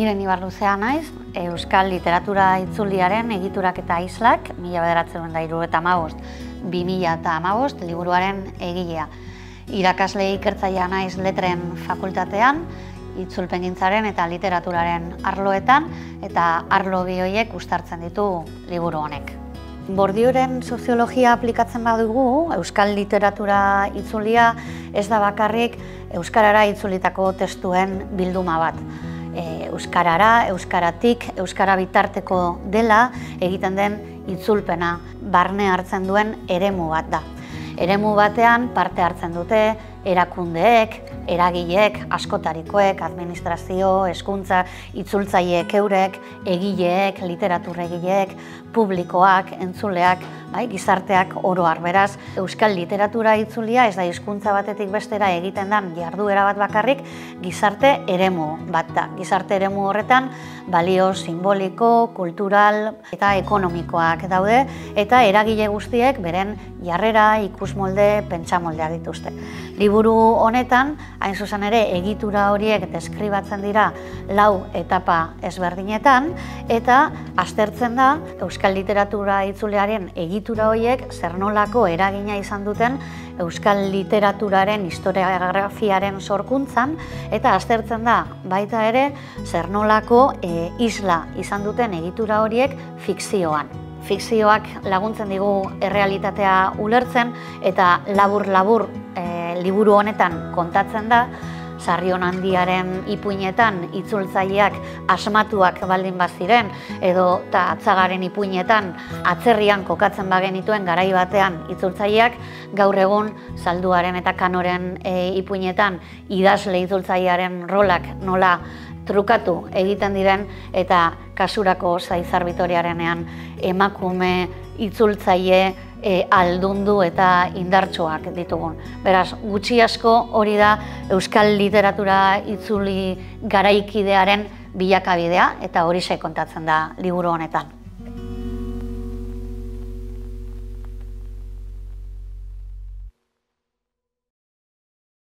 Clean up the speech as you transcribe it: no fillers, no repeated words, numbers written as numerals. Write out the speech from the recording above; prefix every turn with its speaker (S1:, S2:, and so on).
S1: Miren Ibarluzea naiz, Euskal Literatura Itzuliaren Egiturak eta Islak, 1975-2015 liburuaren egilea. Irakasle ikertzailea naiz Letren Fakultatean, itzulpengintzaren eta literaturaren arloetan, eta arlo bi horiek uztartzen ditu liburu honek. Bordioren soziologia aplikatzen badugu, Euskal Literatura Itzulia ez da bakarrik euskarara itzulitako testuen bilduma bat. Euskarara, euskaratik, euskara bitarteko dela egiten den itzulpena barne hartzen duen eremu bat da. Eremu batean parte hartzen dute erakundeek, eragileek, askotarikoek, administrazio, hezkuntza, itzultzaileek eurek, egileek, literaturregileek, publikoak, entzuleak, gizarteak oro har. Beraz, Euskal Literatura Itzulia ez da hizkuntza batetik bestera egiten den jarduera bat bakarrik, gizarte eremu bat da. Gizarte eremu horretan balio simboliko, kultural eta ekonomikoak daude, eta eragile guztiek beren jarrera, ikusmolde, pentsamoldeak dituzte. Liburu honetan, hain zuzen ere, egitura horiek deskribatzen dira 4 etapa ezberdinetan, eta aztertzen da Euskal Literatura Itzuliaren egitura horiek zer nolako eragina izan duten Euskal literaturaren historiografiaren sorkuntzan, eta aztertzen da baita ere zer nolako isla izan duten egitura horiek fikzioan. Fikzioak laguntzen digu errealitatea ulertzen, eta labur-labur liburu honetan kontatzen da, Sarrion Handiaren ipuinetan itzultzaileak asmatuak baldin baziren, edo Atzagaren ipuinetan atzerrian kokatzen bagenituen garai batean itzultzaileak, gaur egun Zalduaren eta Kanoren ipuinetan idazle itzultzailearen rolak nola trukatu egiten diren, eta kasurako Zaizar Bitoriarenean emakume itzultzaile aldundu eta indartsuak ditugun. Beraz, gutxi asko hori da Euskal Literatura Itzuli garaikidearen bilakabidea, eta horixe kontatzen da liburu honetan.